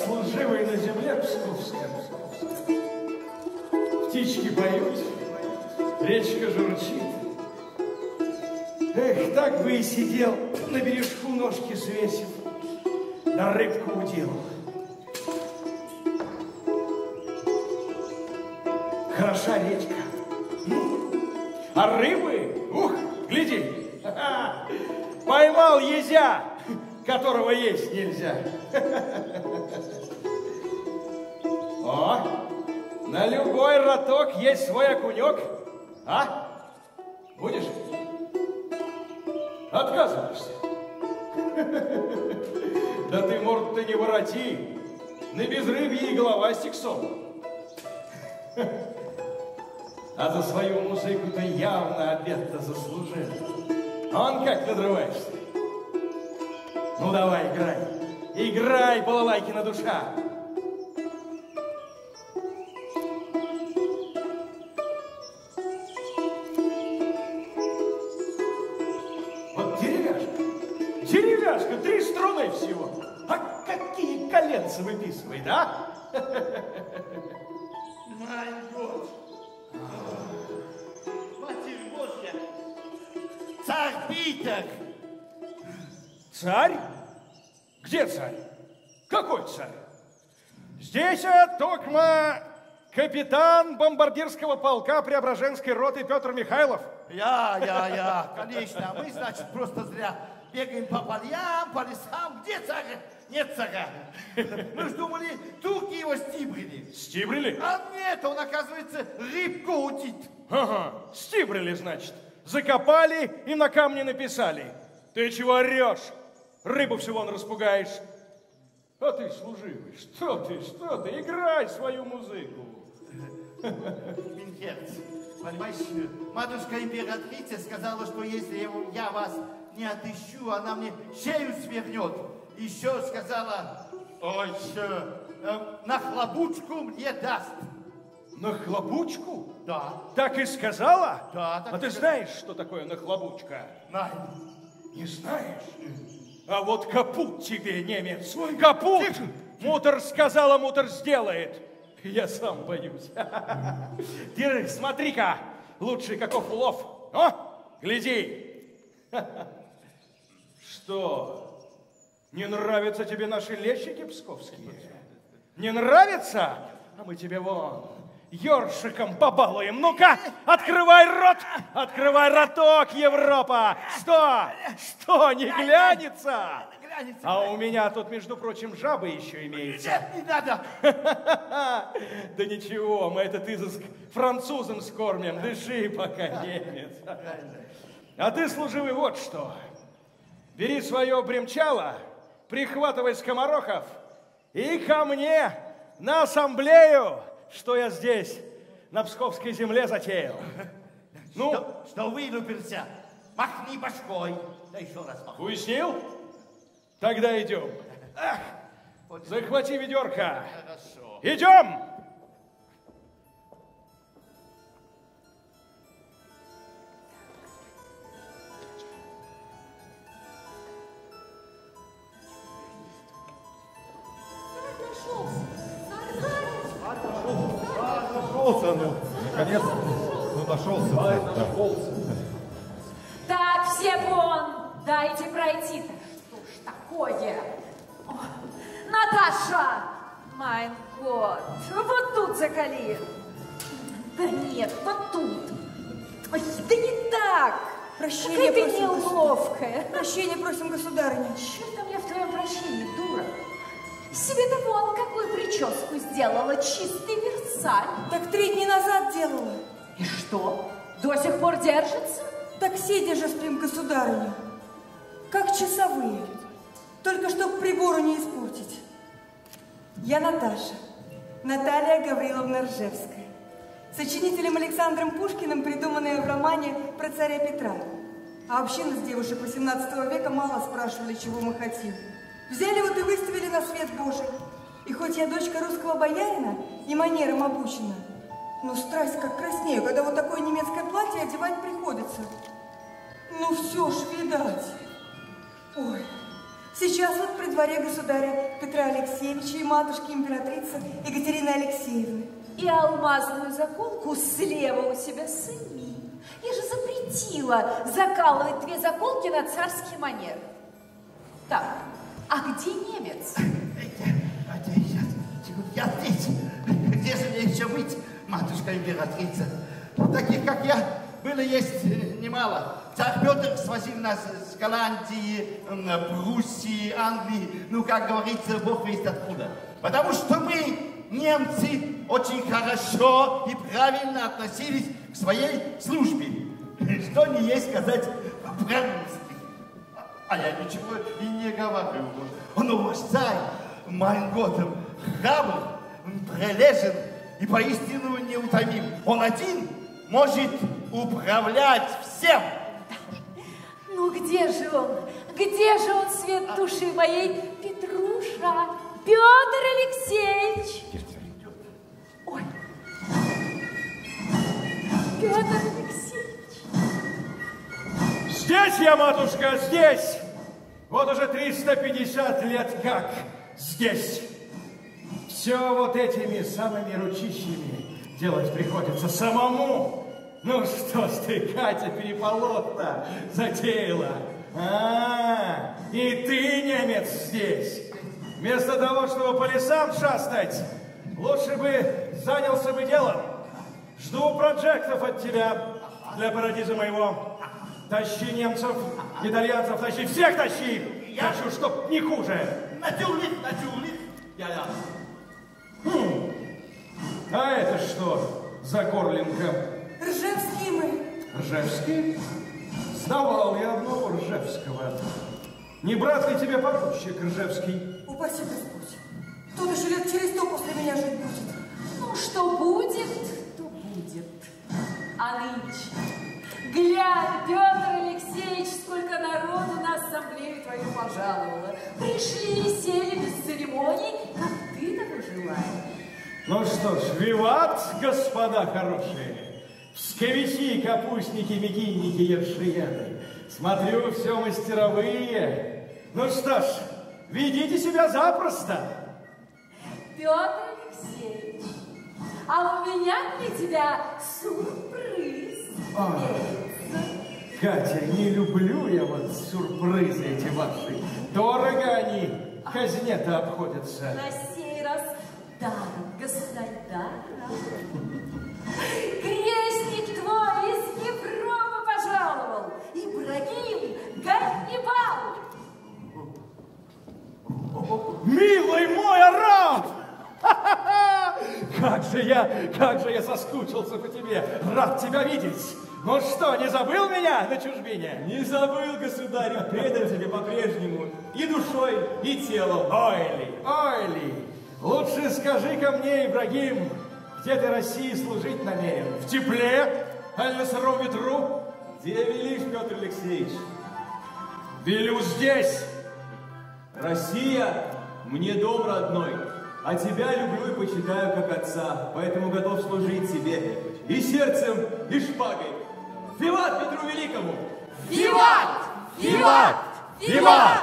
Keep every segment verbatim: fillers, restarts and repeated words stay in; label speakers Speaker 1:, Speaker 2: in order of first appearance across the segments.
Speaker 1: служивый на земле псковская. Птички поют, речка журчит. Эх, так бы и сидел на бережку, ножки свесив, да рыбку удил. Хороша речка. А рыбы, ух, гляди, поймал езя, которого есть нельзя. О, на любой роток есть свой окунек. А? Будешь? Отказываешься? Да ты, морду-то не вороти. На безрыбье и головастик сон. А за свою музыку ты явно обед-то заслужил. А он как надрываешься? Ну давай, играй. Играй, балалайкина душа. Вот деревяшка. Деревяшка, три струны всего. А какие коленцы выписывает, а?
Speaker 2: Май год. Матерь Божья. Царь Питер.
Speaker 1: Царь? Где царь? Какой царь? Здесь а, токма капитан бомбардирского полка Преображенской роты Петр Михайлов.
Speaker 2: Я, я, я, конечно. Мы, значит, просто зря бегаем по полям, по лесам. Где царь? Нет царя. Мы ж думали, турки его стибрили.
Speaker 1: Стибрили?
Speaker 2: А нет, он, оказывается, рыбку утит.
Speaker 1: Ага, стибрили, значит. Закопали и на камне написали. Ты чего орешь? Рыбу всего он распугаешь. А ты, служивый, что ты, что ты? Играй свою музыку.
Speaker 2: Минхерц, понимаешь, матушка императрица сказала, что если я вас не отыщу, она мне шею свернет. Еще сказала, ой, э, на хлопучку мне даст.
Speaker 1: На хлопучку?
Speaker 2: Да.
Speaker 1: Так и сказала?
Speaker 2: Да. Так
Speaker 1: а ты знаешь, что такое нахлобучка?
Speaker 2: Знаю.
Speaker 1: Не знаешь? А вот капут тебе, немец. Ой, капут! Тихо. Мутор сказала, мутор сделает. Я сам боюсь. Ты смотри-ка, лучший каков улов. О, гляди. Что, не нравятся тебе наши лещики псковские? Не нравится? А мы тебе вон ёршиком побалуем. Ну-ка, открывай рот, открывай роток, Европа. Что? Что, не глянется? А у меня тут, между прочим, жабы еще имеются.
Speaker 2: Нет, не надо.
Speaker 1: Да ничего, мы этот изыск французам скормим. Дыши пока, немец. А ты, служивый, вот что. Бери свое бремчало, прихватывай скоморохов и ко мне на ассамблею, что я здесь, на Псковской земле, затеял. Ну?
Speaker 2: Что, что вылупился? Махни башкой. Да еще раз махни.
Speaker 1: Уяснил? Тогда идем. Ах, захвати ведерко.
Speaker 2: Хорошо.
Speaker 1: Идем!
Speaker 3: Нашелся, ну, наконец, ну, нашелся. Да, нашелся.
Speaker 4: Так, все вон, дайте пройти. Что ж такое? О, Наташа! Майн год, вот тут закали. Да нет, вот тут. Ой, да не так.
Speaker 5: Прощение
Speaker 4: Какая
Speaker 5: просим,
Speaker 4: ты неловкая.
Speaker 5: Прощение просим, государыня.
Speaker 4: Чё там я в твоем прощении, дура? Себе-то вон какую прическу сделала, чистый Версаль.
Speaker 5: Так три дня назад делала.
Speaker 4: И что, до сих пор держится?
Speaker 5: Так сидя же спим, государыня. Как часовые. Только чтоб прибору не испортить. Я Наташа. Наталья Гавриловна Ржевская. Сочинителем Александром Пушкиным придуманная в романе про царя Петра. А община с девушек восемнадцатого века мало спрашивали, чего мы хотим. Взяли вот и выставили на свет Божий. И хоть я дочка русского боярина и манерам обучена, но страсть как краснею, когда вот такое немецкое платье одевать приходится. Ну все ж видать. Ой, Сейчас вот при дворе государя Петра Алексеевича и матушки императрицы Екатерины Алексеевны.
Speaker 4: И алмазную заколку слева у себя сними. Я же запретила закалывать две заколки на царский манер. Так, а где немец?
Speaker 2: Я здесь. Где же мне еще быть, матушка императрица? Таких, как я, было есть немало. Царь Петр свозил нас с Голландии, Пруссии, Англии, ну, как говорится, бог весть откуда. Потому что мы, немцы, очень хорошо и правильно относились к своей службе. Что не есть сказать по-русски. А я ничего и не говорю. Но ваш царь, моим годом, храбр, прилежен и поистину неутомим. Он один может управлять всем.
Speaker 4: Ну где же он? Где же он, свет души моей? Петруша, Петр Алексеевич. Ой, Петр Алексеевич.
Speaker 1: Здесь я, матушка, здесь. Вот уже триста пятьдесят лет как здесь. Все вот этими самыми ручищами делать приходится самому. Ну что ж ты, Катя, переполох-то затеяла? А, и ты, немец, здесь. Вместо того, чтобы по лесам шастать, лучше бы занялся бы делом. Жду проектов от тебя для парадиза моего. Тащи немцев, итальянцев, тащи, всех тащи. Я хочу, чтоб не хуже.
Speaker 2: Натюрлих, натюрлих. Я-я.
Speaker 1: Хм. А это что за горлинка?
Speaker 5: Ржевские мы.
Speaker 1: Ржевский? Знавал я одного Ржевского. Не брат ли тебе поручик Ржевский?
Speaker 5: Упаси Господь. Тот еще лет через сто после меня жить будет.
Speaker 4: Ну, что будет, то будет. А нынче, глянь, Петр Алексеевич, сколько народу на ассамблею твою пожаловало. Пришли и сели без церемоний, как ты того желаешь.
Speaker 1: Ну что ж, виват, господа хорошие. Псковичи, капустники, мекинники, ершияны. Смотрю, все мастеровые. Ну что ж, ведите себя запросто.
Speaker 4: Петр Алексеевич, а у меня для тебя сюрприз.
Speaker 1: А, Катя, не люблю я вот сюрпризы эти ваши. Дорого они казне-то обходятся.
Speaker 4: На сей раз даром, государь, даром. Крестник твой из Европы пожаловал, Ибрагим Ганнибал.
Speaker 1: Милый мой араб! Как же я, как же я соскучился по тебе, рад тебя видеть. Ну что, не забыл меня на чужбине?
Speaker 6: Не забыл, государь, предан тебе по-прежнему и душой, и телом.
Speaker 1: Ойли, ойли, лучше скажи-ка мне, Ибрагим, где ты России служить намерен? В тепле, а на сыром ветру?
Speaker 6: Где велишь, Петр Алексеевич?
Speaker 1: Велю здесь.
Speaker 6: Россия мне дом родной, а тебя люблю и почитаю как отца, поэтому готов служить тебе и сердцем, и шпагой. Виват Петру Великому!
Speaker 4: Виват!
Speaker 3: Виват! Виват!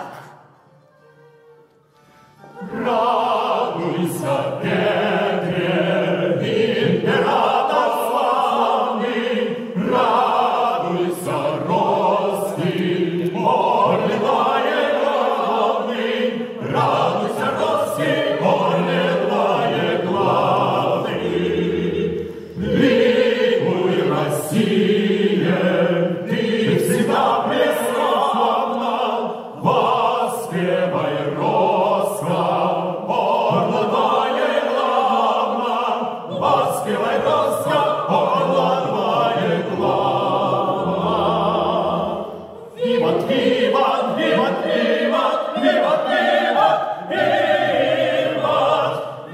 Speaker 7: Радуйся, Петре, император славный, радуйся, Россий, орлиное главный, радуйся, Россий, орлиное главный. Ликуй, Россия, ты всегда преславна, воспевай Россия. Воспевай Россия, орла твоя глава. Виват, виват, виват, виват, виват, виват, виват,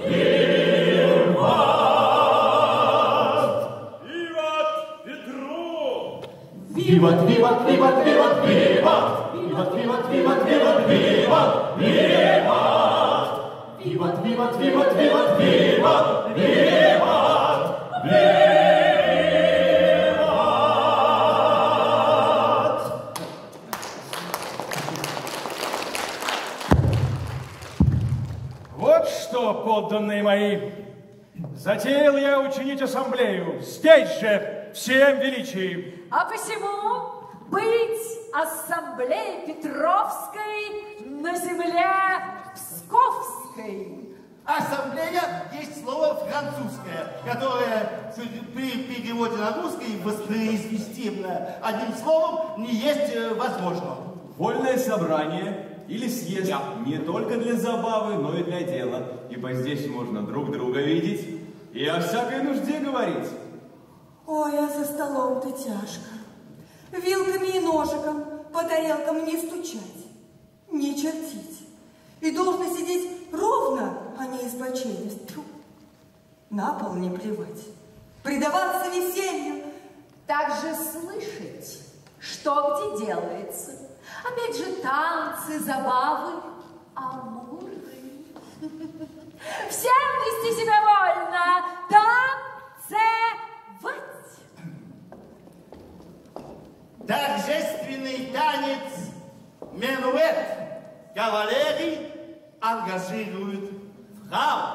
Speaker 7: виват.
Speaker 6: Виват Петру!
Speaker 7: Виват, виват, виват, виват, виват, виват, виват, виват, виват, виват, виват. Виват, виват, виват, виват, виват, виват, виват.
Speaker 1: подданные мои, затеял я учинить ассамблею здесь же, всем величием.
Speaker 4: А посему быть ассамблеей Петровской на земле Псковской.
Speaker 2: Ассамблея есть слово французское, которое при переводе на русский воспроизвести одним словом не есть возможно.
Speaker 6: Вольное собрание или съезд да. не только для забавы, но и для дела, ибо здесь можно друг друга видеть и о всякой нужде говорить.
Speaker 5: Ой, а за столом-то тяжко. Вилками и ножиком по тарелкам не стучать, не чертить. И должно сидеть ровно, а не избоченись. Тьфу. На пол не плевать. Предаваться веселью.
Speaker 4: Также слышать, что где делается. Опять же, танцы, забавы, амуры. Всем вести себя вольно, танцевать.
Speaker 2: Торжественный танец минуэт. Кавалерий ангажирует фрау.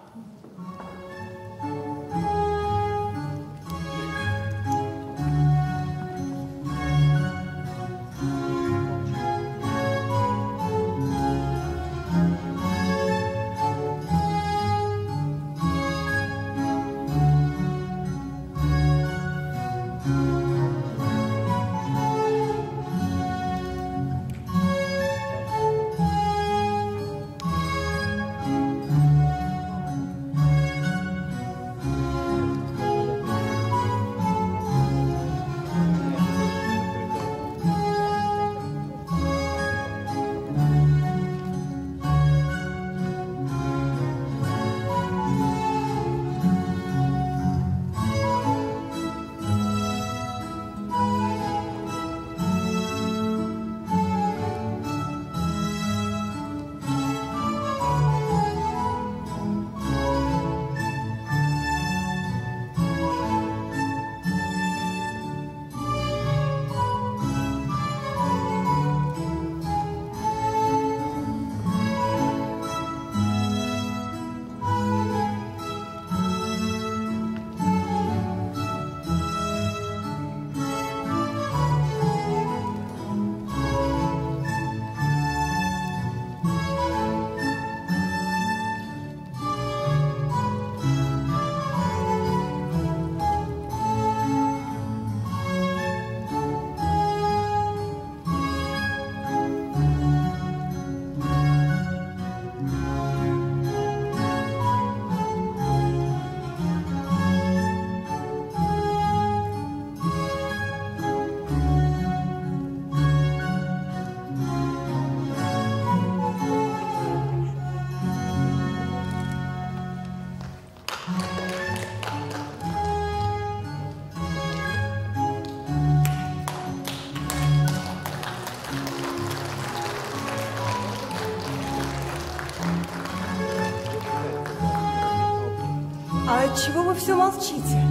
Speaker 5: А отчего вы все молчите?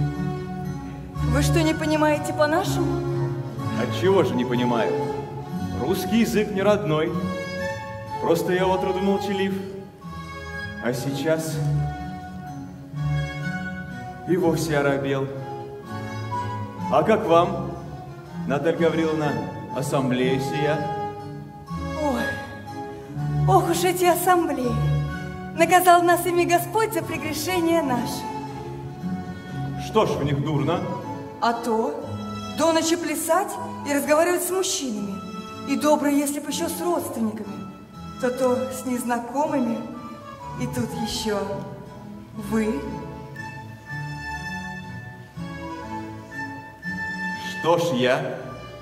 Speaker 5: Вы что, не понимаете по-нашему?
Speaker 6: Отчего же не понимаю? Русский язык не родной. Просто я отроду молчалив. А сейчас и вовсе оробел. А как вам, Наталья Гавриловна, ассамблея сия?
Speaker 5: Ой, ох уж эти ассамблеи. Наказал нас ими Господь за прегрешение наше.
Speaker 6: Что ж в них дурно?
Speaker 5: А то до ночи плясать и разговаривать с мужчинами. И добро, если бы еще с родственниками, то то с незнакомыми. И тут еще вы.
Speaker 6: Что ж я?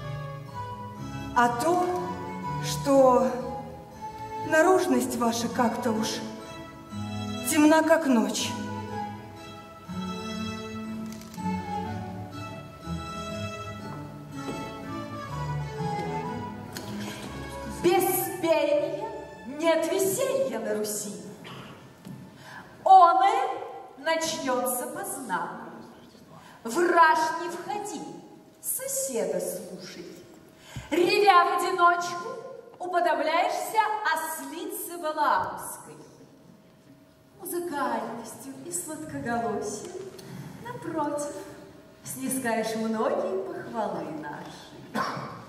Speaker 5: А то, что наружность ваша как-то уж темна, как ночь.
Speaker 4: Без пения нет веселья на Руси. Оное начнется поздна. Враж не входи, соседа слушай. Ревя в одиночку, уподобляешься ослице Валаамской. музыкальностью и сладкоголосием, напротив, снискаешь многие похвалы наши.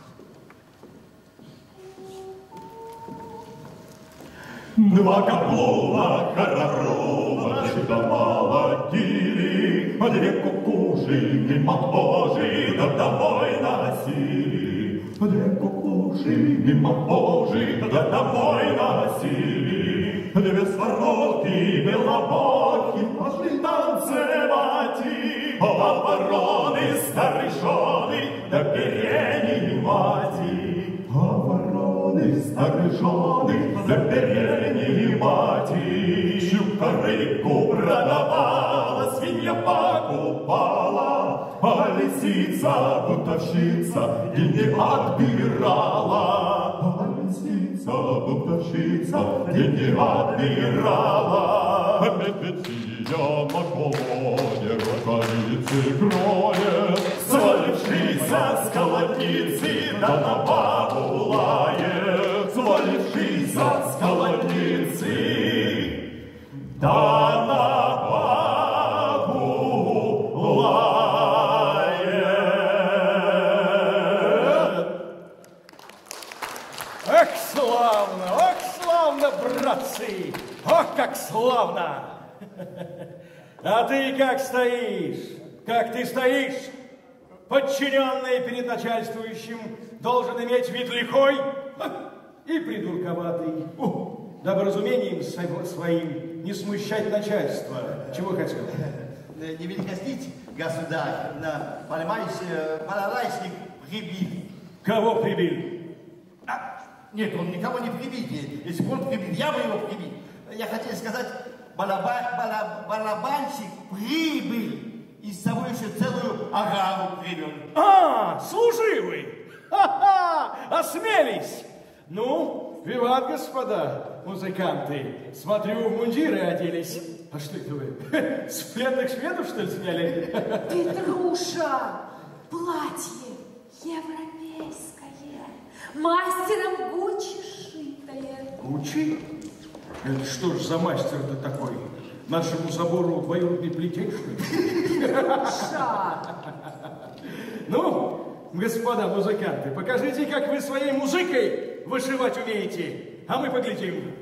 Speaker 7: Два каблука хороброго да молодили, две кукуши мимо Божий да домой носили. Две кукуши мимо Божий да домой носили. Две свороты белобоки пошли танцевать, а вороны старышоны да перенимать. А вороны старышоны да перенимать. Щука рыбку продавала, свинья покупала, а лисица бунтовщица и не отбирала. А лисица бунтовщица и не отбирала. Медведица на колоне рукавицы кроет, свалившийся с колодницы да на бабу лает. Свалившийся с колодницы да на бабу лает.
Speaker 1: Ах, славно, ах, славно, братцы! Ох, как славно! А ты как стоишь? Как ты стоишь? Подчиненный перед начальствующим должен иметь вид лихой и придурковатый. Дабы разумением своим не смущать начальство. Чего хотел?
Speaker 2: Не великостить, государь, на балалайщик прибил.
Speaker 1: Кого прибил?
Speaker 2: А, нет, он никого не прибил. Если бы он прибил, я бы его прибил. Я хотел сказать, балаба, бала, балабанщик прибыл. И с собой еще целую ораву привел.
Speaker 1: А, служивый! Ха-ха! Осмелись! Ну, виват, господа музыканты. Смотрю, в мундиры оделись. А что это вы? С пленных шведов, что ли, сняли?
Speaker 4: Петруша, платье европейское, мастером Гуччи шитое.
Speaker 1: Гуччи? Это что ж за мастер-то такой? Нашему собору двоюродный плетень, что ли?
Speaker 4: Петруша!
Speaker 1: Ну, господа музыканты, покажите, как вы своей музыкой вышивать умеете, а мы поглядим.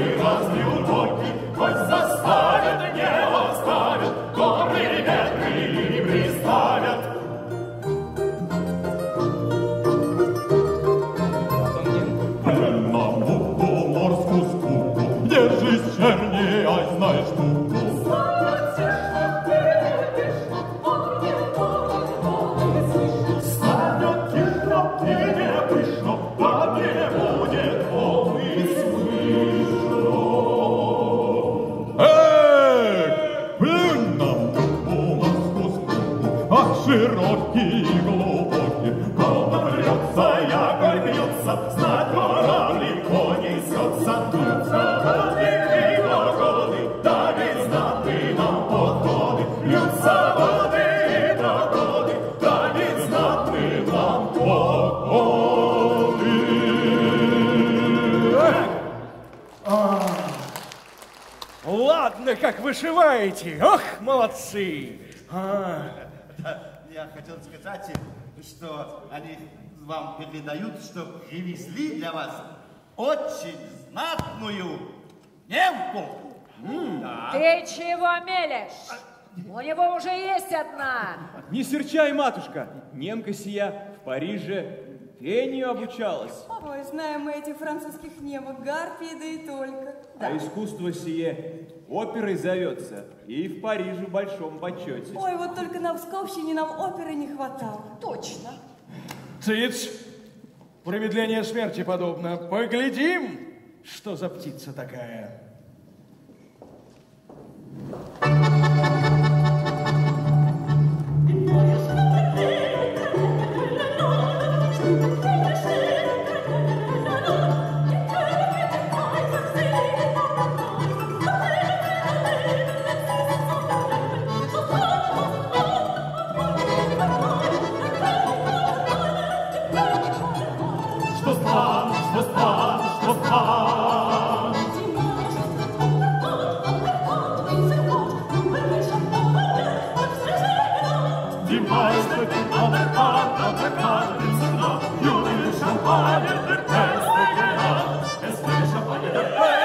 Speaker 7: разлют боги, хоть заставят, не оставят, добрые ветры не приставят. На муку морскую скуку, держись черней, ай, знай штуку. Станет тихо и не пышно, да не будет он и слышно. Эх, плюнь на муку морскую скуку, ах, широкий и глубокий, волна врется, якорь бьется, знать пора легко несется, бьются воды и догоды, да ведь знатны нам подходы, бьются воды и догоды, да ведь знатны нам подходы.
Speaker 1: Ладно, как вышиваете. Ох, молодцы. А.
Speaker 2: Я хотел сказать, что они вам передают, что привезли для вас очень знатную немку. Да.
Speaker 4: Ты чего мелешь? У него уже есть одна.
Speaker 6: Не серчай, матушка, немка сия в Париже пению обучалась.
Speaker 5: Ой, знаем мы этих французских немок, гарпии, да и только.
Speaker 6: А искусство сие оперой зовется и в Париже в большом почете.
Speaker 5: Ой, вот только на Псковщине нам оперы не хватало.
Speaker 4: Точно.
Speaker 1: Цыц! Промедление смерти подобно. Поглядим, что за птица такая.
Speaker 7: Что стан, что стан, что стан. Димайстер, адвокат, адвокат, принцена, юный шампанер, дерпесте, генерал, эсте, шампанер, дерпесте.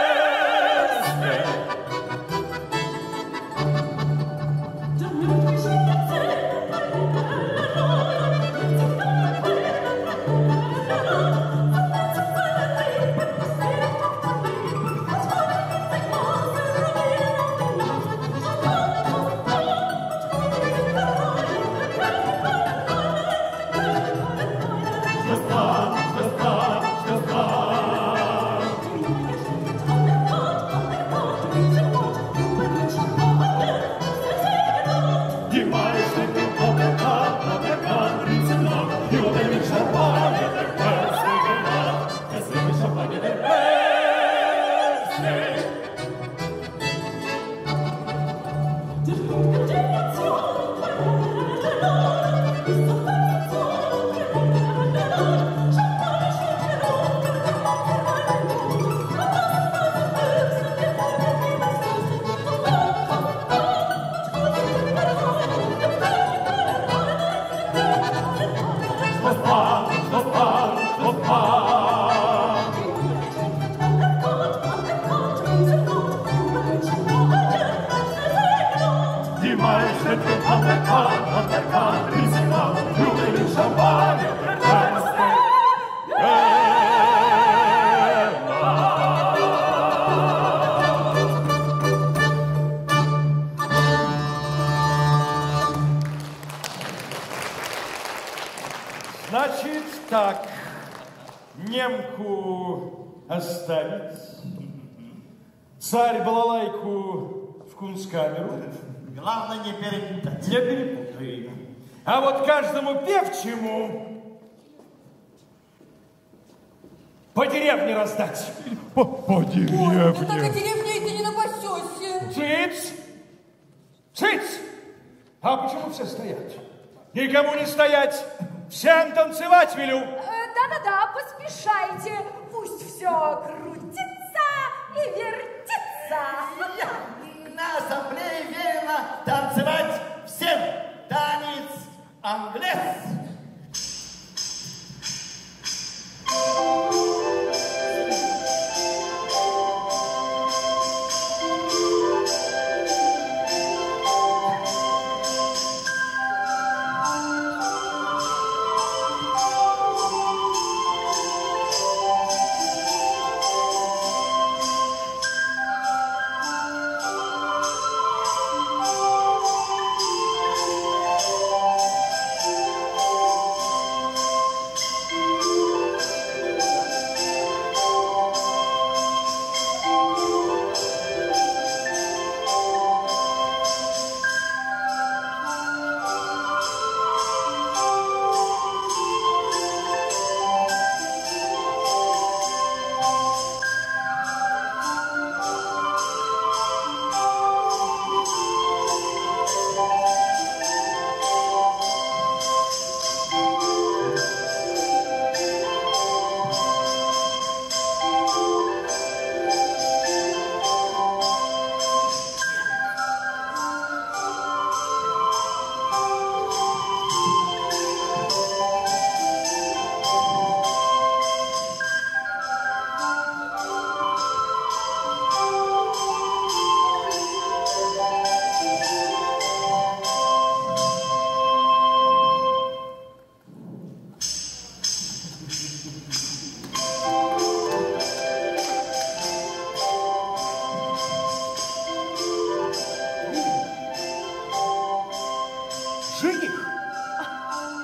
Speaker 1: Значит так, немку оставить, царь балалайку в кунсткамеру.
Speaker 2: Главное не перепутать.
Speaker 1: Не перепутай. А вот каждому певчему по деревне раздать.
Speaker 3: По, по
Speaker 5: Ой,
Speaker 3: деревне.
Speaker 5: да так и деревней ты не напасешься.
Speaker 1: Цыц! Цыц! А почему все стоят? Никому не стоять! Всем танцевать велю!
Speaker 4: Да-да-да, поспешайте. Пусть все крутится и вертится.
Speaker 2: На ассамблее велено танцевать всем танец англес.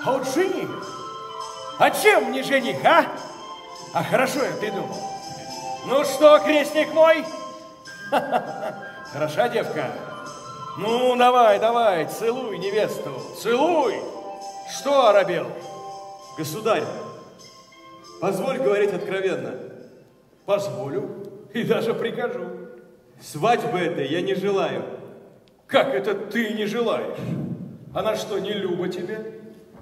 Speaker 1: А вот жених? А чем не жених, а? А хорошо я придумал. Ну что, крестник мой? Хороша девка? Ну, давай, давай, целуй невесту, целуй. Что оробел?
Speaker 6: Государь, позволь говорить откровенно.
Speaker 1: Позволю и даже прикажу.
Speaker 6: Свадьбы этой я не желаю.
Speaker 1: Как это ты не желаешь? Она что, не Люба тебе?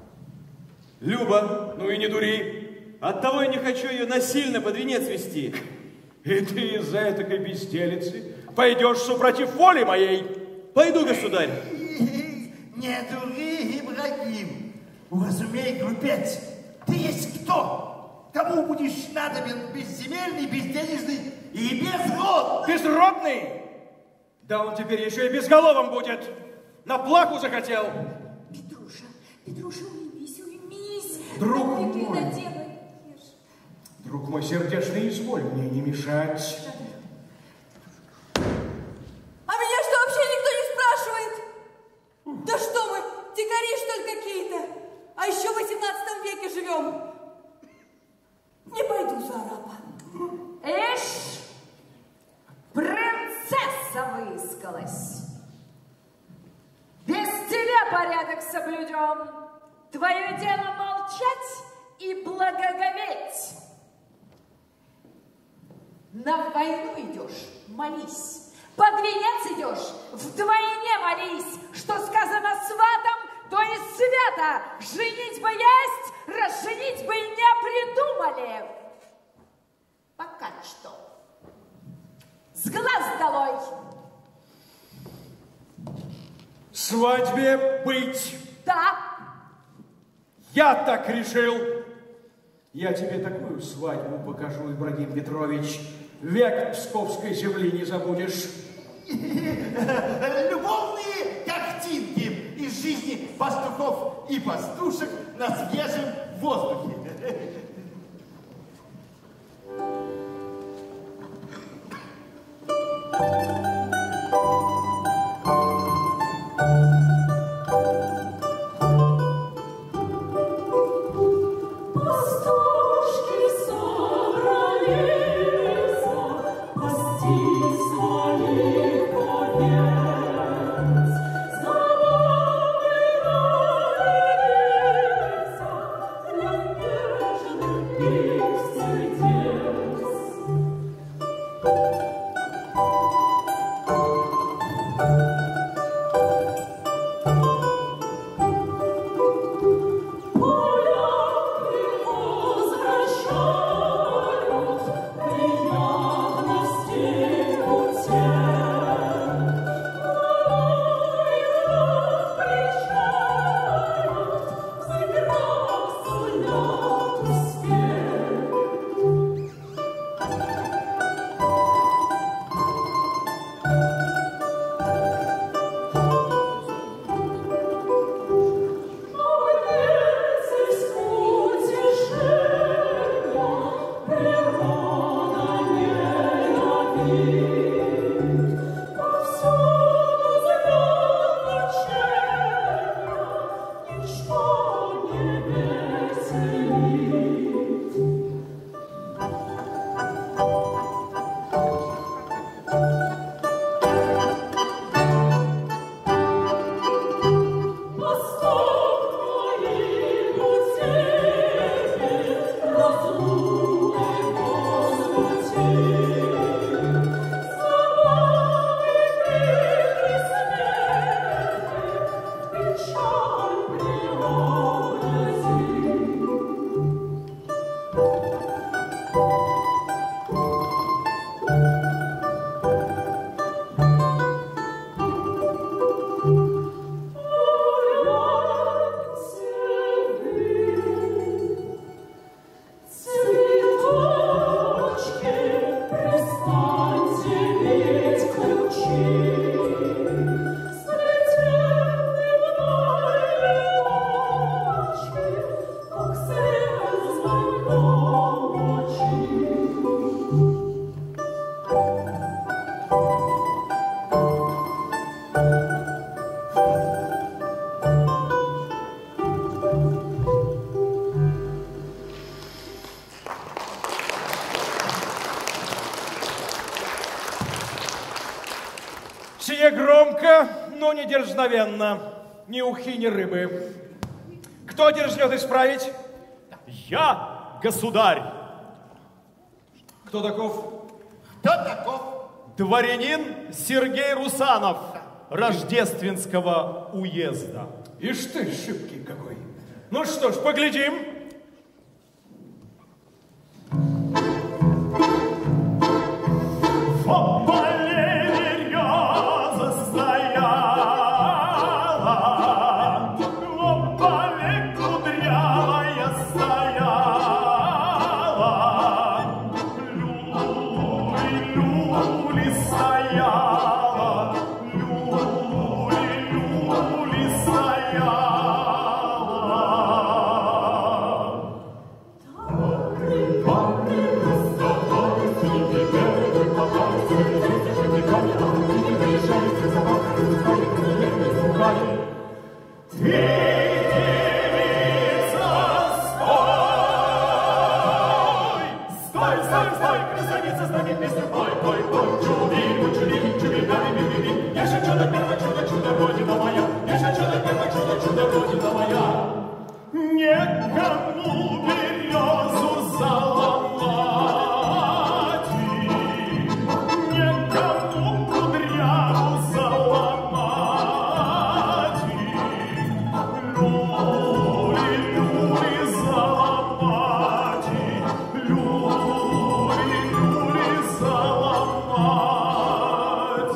Speaker 6: Люба.
Speaker 1: Ну и не дури.
Speaker 6: Оттого я не хочу ее насильно под венец вести.
Speaker 1: И ты из-за этой безделицы пойдешь супротив воли моей?
Speaker 6: Пойду, государь.
Speaker 2: Не дури, Ибрагим. Уразумей, глупец, ты есть кто? Кому будешь надобен безземельный, безденежный и безрод?
Speaker 1: Безродный? Да он теперь еще и безголовым будет. На плаху захотел.
Speaker 4: Петруша, Петруша, уймись, уймись.
Speaker 1: Друг
Speaker 4: Ой,
Speaker 1: мой.
Speaker 4: наделай.
Speaker 1: Друг мой сердечный, изволь мне не мешать.
Speaker 5: А меня что, вообще никто не спрашивает? Да что мы, дикари, что ли, какие-то? А еще в восемнадцатом веке живем. Не пойду за араба.
Speaker 4: Эш, принцесса выискалась. Без тебя порядок соблюдем. Твое дело молчать и благоговеть. На войну идешь, молись. Под венец идешь, вдвойне молись. Что сказано сватом, то и свято. Женить бы есть, расженить бы не придумали. Пока что. С глаз долой.
Speaker 1: Свадьбе быть.
Speaker 4: Да.
Speaker 1: Я так решил. Я тебе такую свадьбу покажу, Ибрагим Петрович. Век псковской земли не забудешь.
Speaker 2: Любовные картинки из жизни пастухов и пастушек на свежем воздухе.
Speaker 8: Yeah.
Speaker 1: Сие громко, но не дерзновенно. Ни ухи, ни рыбы. Кто дерзнет исправить?
Speaker 7: Я, государь.
Speaker 1: Кто таков?
Speaker 2: Кто таков?
Speaker 7: Дворянин Сергей Русанов, Рождественского уезда.
Speaker 1: Ишь ты, шибкий какой. Ну что ж, поглядим.
Speaker 7: В поле береза стояла, в поле кудрявая стояла, люли, люли стояла, люли, люли стояла. Некому березу заломать, некому кудряву заломать, люли, люли заломать, люли, люли заломать.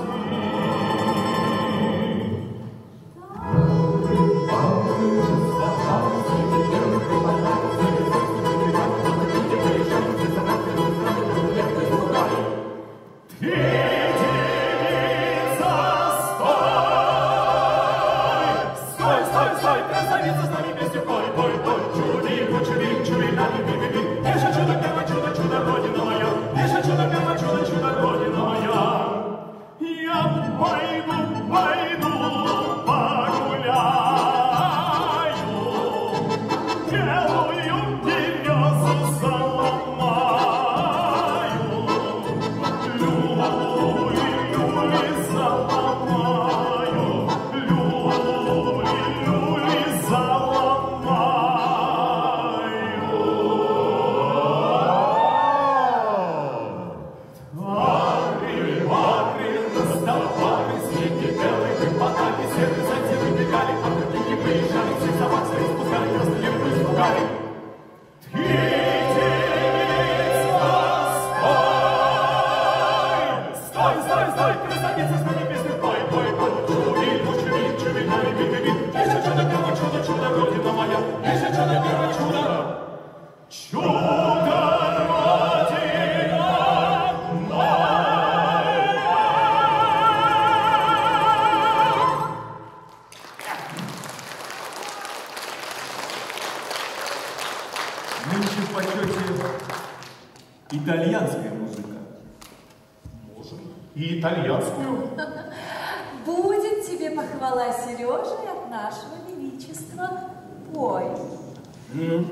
Speaker 6: Нынче в почете итальянская музыка.
Speaker 7: Можем и итальянскую.
Speaker 4: Будет тебе похвала, Сережа, и от нашего величества. Пой.
Speaker 1: Ну.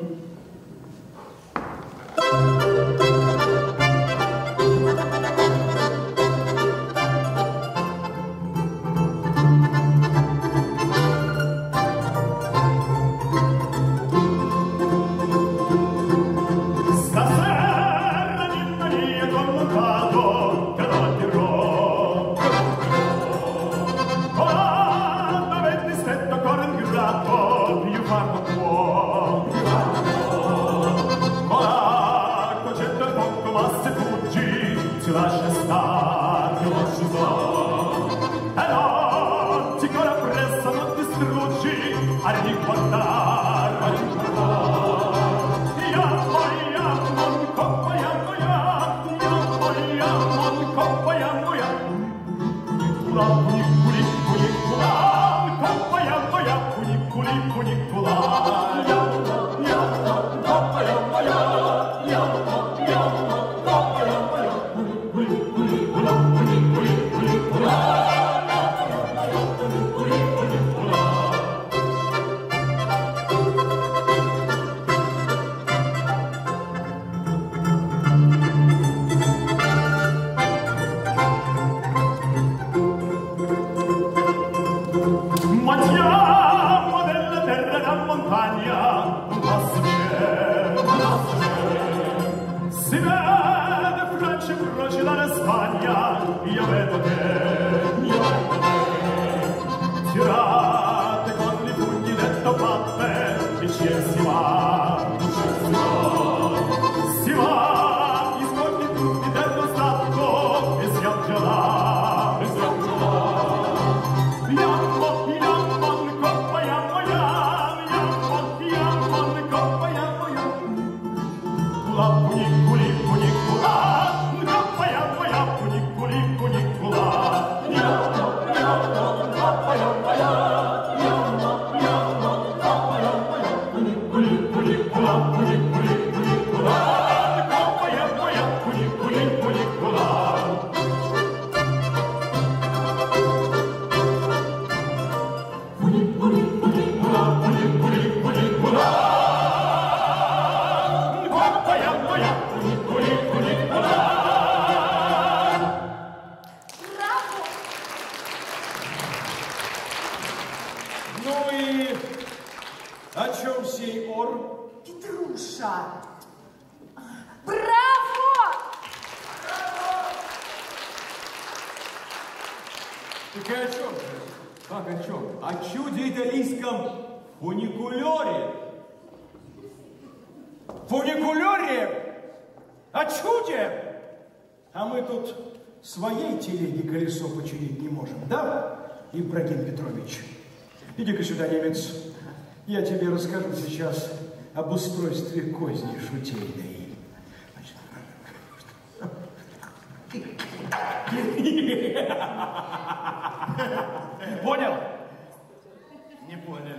Speaker 1: Ну и о чем сей ор?
Speaker 4: Петруша! Браво!
Speaker 1: Так и о чем же?
Speaker 6: Как о чем? О чуде итальянском фуникулере.
Speaker 1: Фуникулере? О чуде? А мы тут своей телеги колесо починить не можем, да, Ибрагим Петрович? Иди-ка сюда, немец. Я тебе расскажу сейчас об устройстве козни шутейной. Понял?
Speaker 2: Не понял.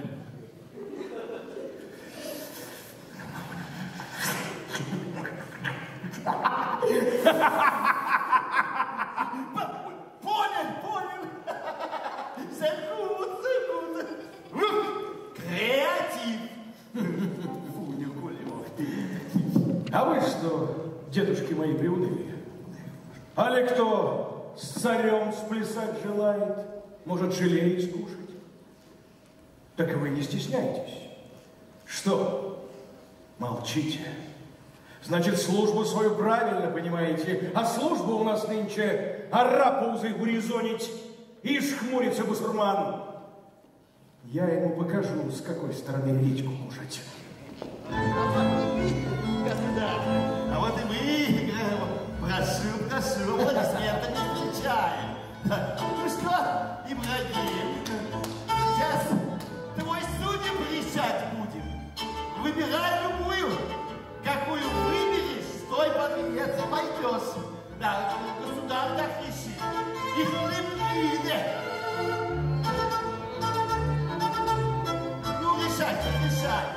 Speaker 2: Понял, понял. Закут, закут. Креатив. Фу, не хули, ты.
Speaker 1: А вы что, дедушки мои, приуныли? Али кто с царем сплясать желает, может, желеет скушать? Так и вы не стесняйтесь. Что? Молчите. Значит, службу свою правильно понимаете, а служба у нас нынче арапузы урезонить, ишь хмурится бусурман. Я ему покажу, с какой стороны речку кушать.
Speaker 2: А вот и мы, прошу, прошу, аплодисменты не встречаем. Ну что, Ибрагим, сейчас твой судья приезжать будем. Выбирай любую, какую выберешь, с той под венец пойдешь. Да, государь так ищет. И хлебнине. Ну, решайте, решайте.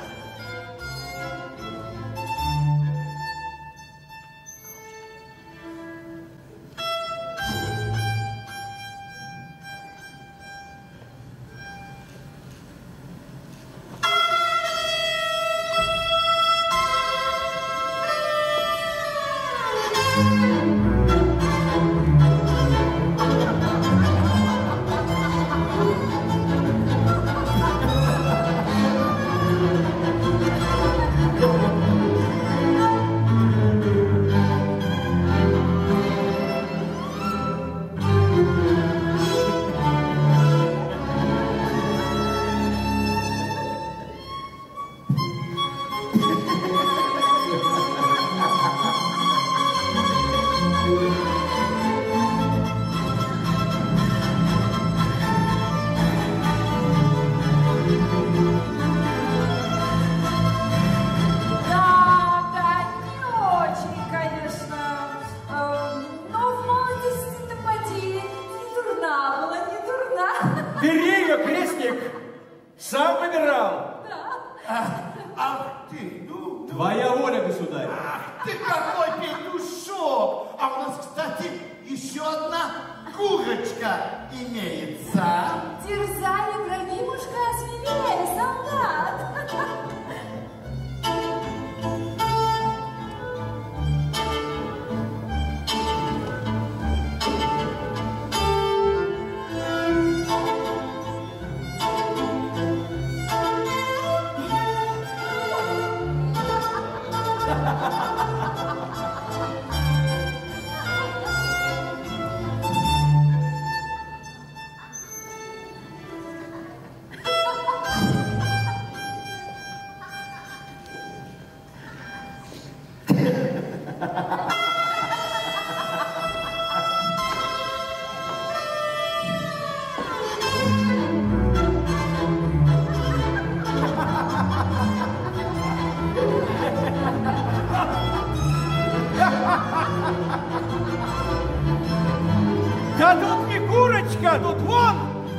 Speaker 1: Да тут не курочка, тут вон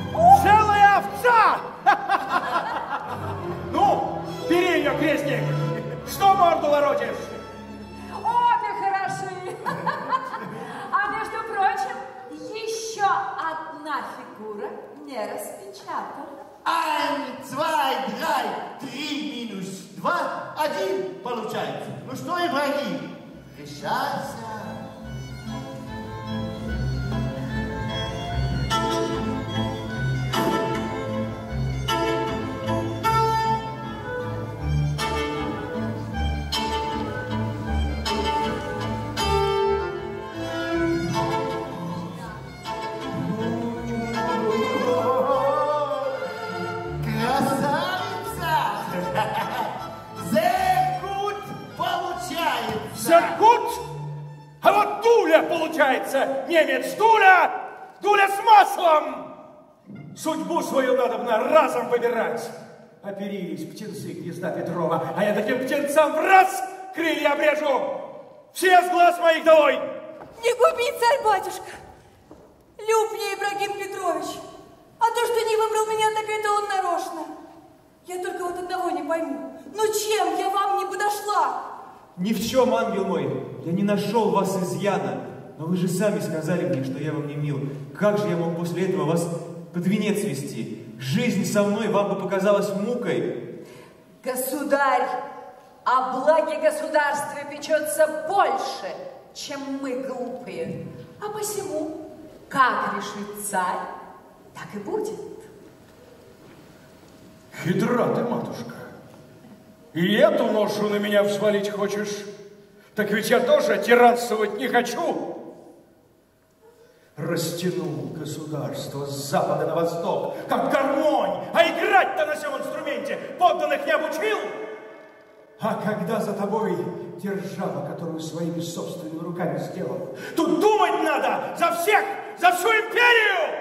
Speaker 1: целая овца! Ну, бери ее, крестник! Что морду воротишь?
Speaker 4: Обе хороши! А между прочим, еще одна фигура не распечатана.
Speaker 2: Ein, zwei, drei, три минус два, один получается. Ну что, Ибрагим, решайся.
Speaker 1: Дуля! Дуля с маслом! Судьбу свою надобно разом выбирать. Оперились птенцы гнезда Петрова, а я таким птенцам в раз крылья обрежу. Все с глаз моих долой!
Speaker 5: Не губи, царь-батюшка! Люб мне, Ибрагим Петрович! А то, что не выбрал меня, так это он нарочно. Я только вот одного не пойму. Ну чем я вам не подошла?
Speaker 6: Ни в чем, ангел мой, я не нашел вас изъяна. Но вы же сами сказали мне, что я вам не мил. Как же я мог после этого вас под венец вести? Жизнь со мной вам бы показалась мукой.
Speaker 4: Государь, о благе государства печется больше, чем мы глупые. А посему, как решит царь, так и будет.
Speaker 1: Хитра ты, матушка. И эту ношу на меня взвалить хочешь? Так ведь я тоже тиранствовать не хочу. Растянул государство с запада на восток, как гармонь, а играть-то на сём инструменте подданных не обучил. А когда за тобой держава, которую своими собственными руками сделал, тут думать надо за всех, за всю империю!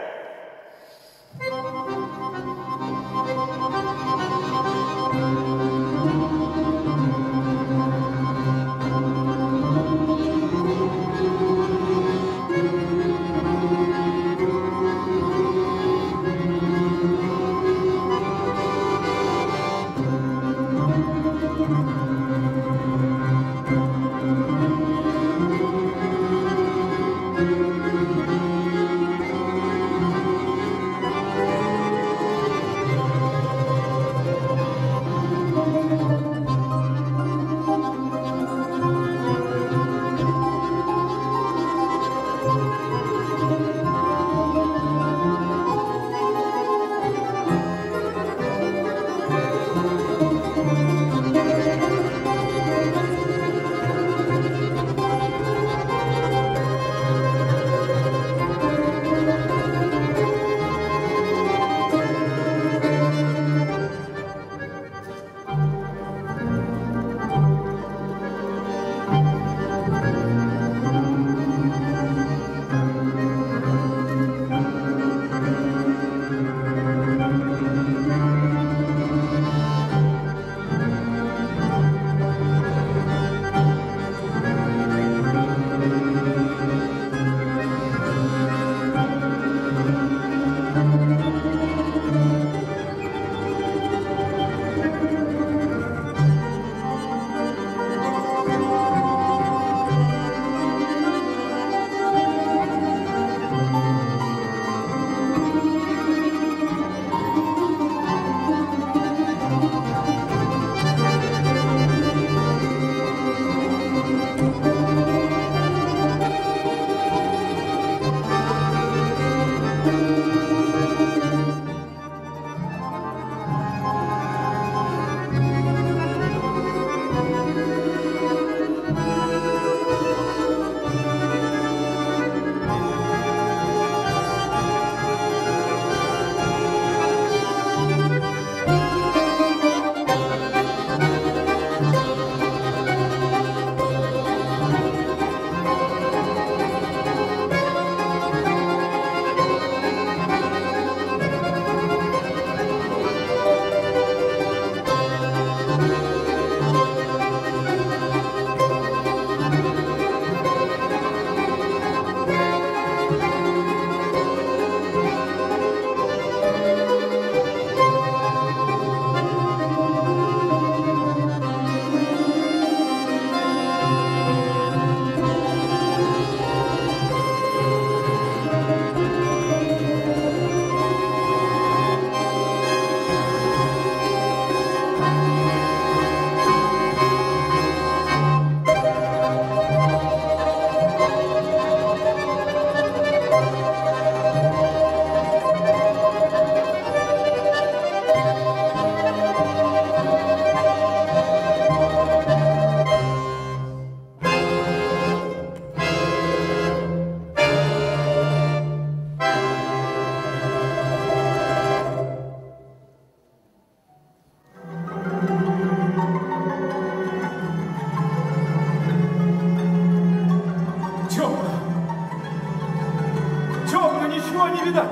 Speaker 1: ничего не видать.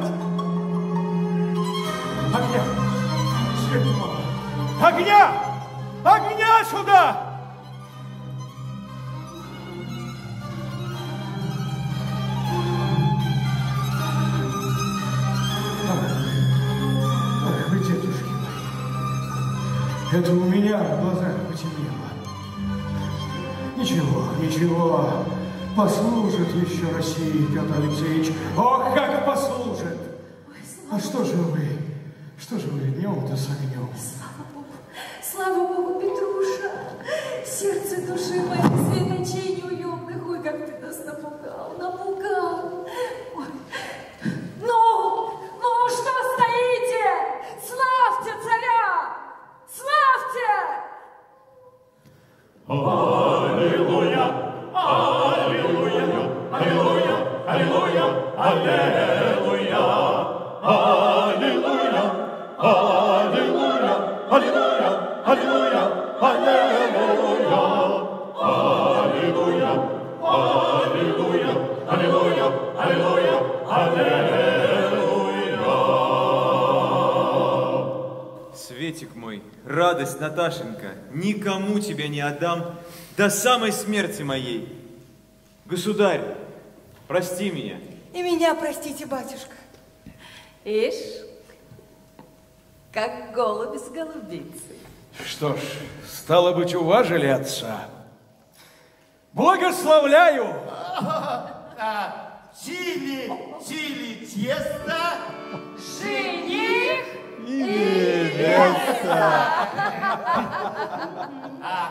Speaker 1: Огня! Свет мало. Огня! Огня сюда! Ах, вы, дедушки мои, это у меня в глазах потемнело. Ничего, ничего, послужит еще России, Петр Алексеевич. Ох, как послужит! А что же вы, что же вы днем-то с огнем?
Speaker 4: Слава Богу, слава Богу, Петруша, сердце души моей светочей неуемных, ой, как ты нас напугал, напугал. Ой. Ну, ну, что стоите? Славьте царя! Славьте!
Speaker 7: Аллилуйя, аллилуйя, аллилуйя, аллилуйя, аллилуйя, аллилуйя, аллилуйя, аллилуйя, аллилуйя, аллилуйя, аллилуйя, аллилуйя, аллилуйя, аллилуйя, аллилуйя.
Speaker 6: Светик мой, радость, Наташенька, никому тебя не отдам до самой смерти моей. Государь, прости меня.
Speaker 5: И меня простите, батюшка.
Speaker 4: Ишь, как голубь с голубицей.
Speaker 1: Что ж, стало быть, уважили отца. Благословляю!
Speaker 2: Чили, чили, тесто.
Speaker 4: Жених
Speaker 3: И невеста.
Speaker 2: Ах,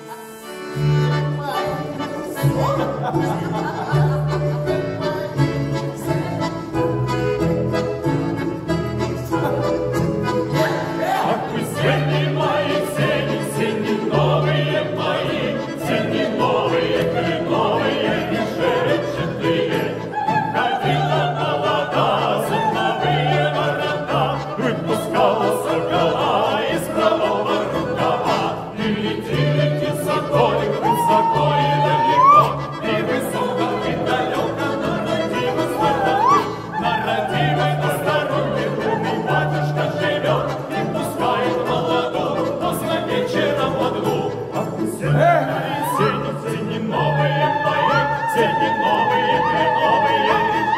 Speaker 7: Ах, вы сени мои, сени, сени новые мои, сени новые, кленовые, решетчатые. Ходила молода, зубновые ворота, выпускала сокола из правого рукава. И лети, лети, соколик, высоко и далеко, и высоко, и далеко, на родимой стороне, на родимой на здоровье, умный батюшка живет, и пускает молоду, поздно вечером одну. А сени, сени, сени новые мои, сени новые, кленовые,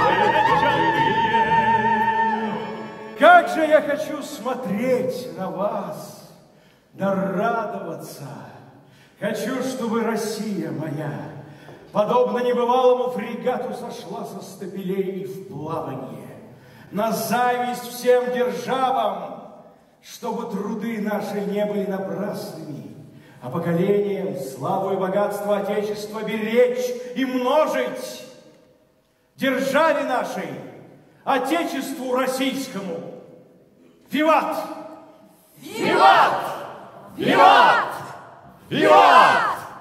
Speaker 7: решетчатые.
Speaker 1: Как же я хочу смотреть на вас, да радоваться. Хочу, чтобы Россия моя, подобно небывалому фрегату, сошла со стапелей и в плавание, на зависть всем державам, чтобы труды наши не были напрасными, а поколениям славу и богатство Отечества беречь и множить. Державе нашей, Отечеству российскому, виват!
Speaker 7: Виват! Виват! Виват!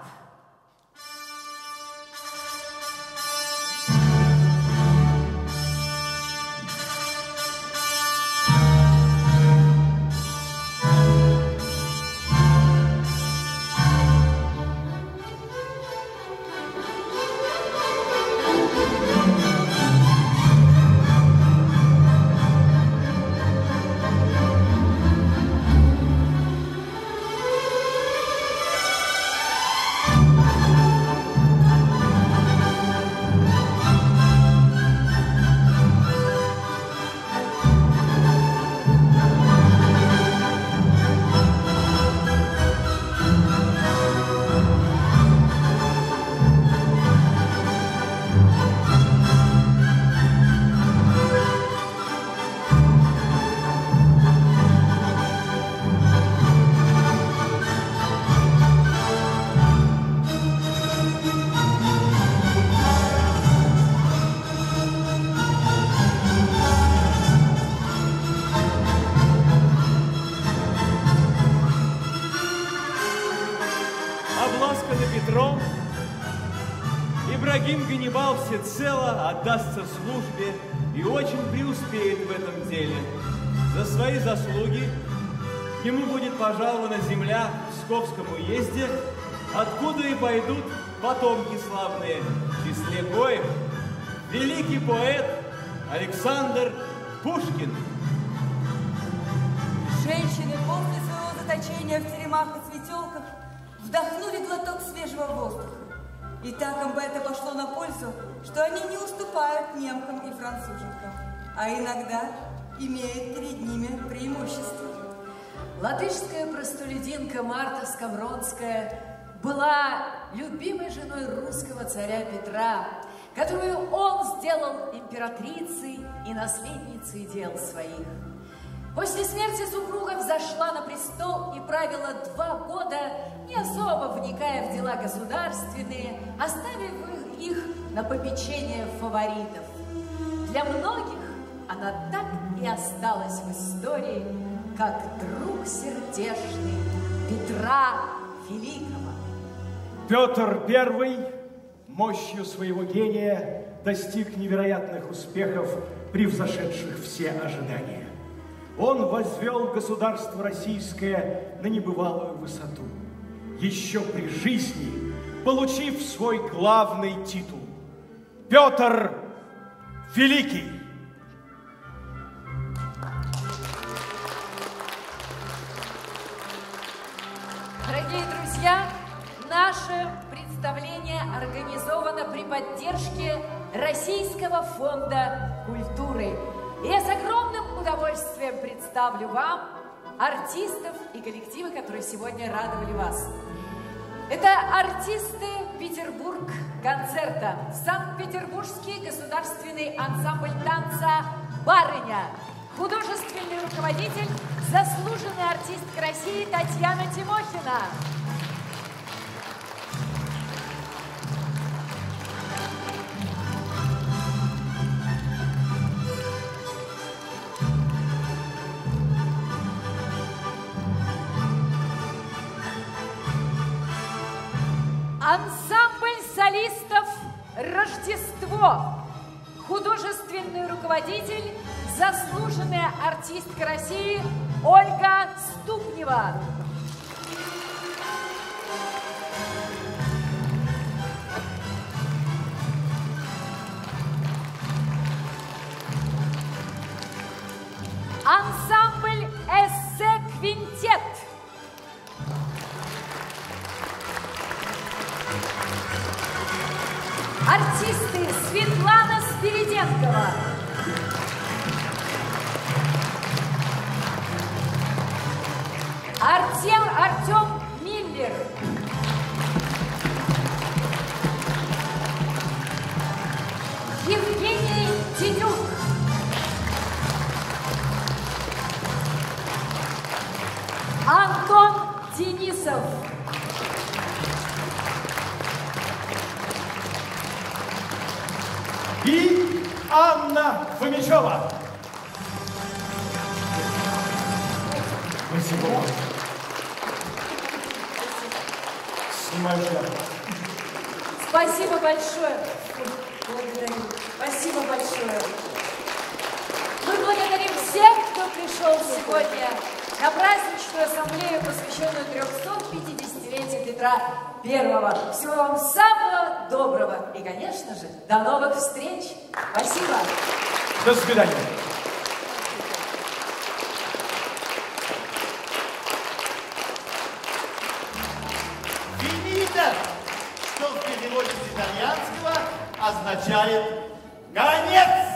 Speaker 6: Обласканный Петром, Ибрагим Ганнибал всецело отдастся службе и очень преуспеет в этом деле. За свои заслуги ему будет пожалована земля в Псковском уезде, откуда и пойдут потомки славные, в числе коих великий поэт Александр Пушкин.
Speaker 5: Женщины после своего заточения в теремах и светелках вдохнули глоток свежего воздуха. И так им бы это пошло на пользу, что они не уступают немкам и француженкам, а иногда имеют перед ними преимущество.
Speaker 4: Латышская простолюдинка Марта Скомронская была любимой женой русского царя Петра, которую он сделал императрицей и наследницей дел своих. После смерти супруга взошла на престол и правила два года, не особо вникая в дела государственные, оставив их на попечение фаворитов. Для многих она так и осталась в истории, как друг сердечный Петра Великого.
Speaker 1: Петр Первый мощью своего гения достиг невероятных успехов, превзошедших все ожидания. Он возвел государство российское на небывалую высоту, еще при жизни получив свой главный титул – Петр Великий.
Speaker 4: Дорогие друзья, наше представление организовано при поддержке Российского фонда культуры. И я с огромным удовольствием представлю вам артистов и коллективы, которые сегодня радовали вас. Это артисты Петербург-концерта, Санкт-Петербургский государственный ансамбль танца «Барыня», художественный руководитель, заслуженный артистка России Татьяна Тимохина. Ансамбль солистов «Рождество», художественный руководитель, заслуженная артистка России Ольга Ступнева. Ансамбль «Эссе-квинтет». Артисты Светлана Спириденкова, Артем, Артем Миллер, Евгений Тедюк, Антон Денисов,
Speaker 1: и Анна Фомичева. Спасибо вам. Снимаю шляпу.
Speaker 4: Спасибо большое. Благодарю. Спасибо большое. Мы благодарим всех, кто пришел сегодня на праздничную ассамблею, посвященную трёхсот пятидесятилетию Петра Первого. Всего вам самого доброго. И, конечно же, до новых встреч. Спасибо.
Speaker 1: До свидания.
Speaker 2: Финита, что в переводе с итальянского означает «конец».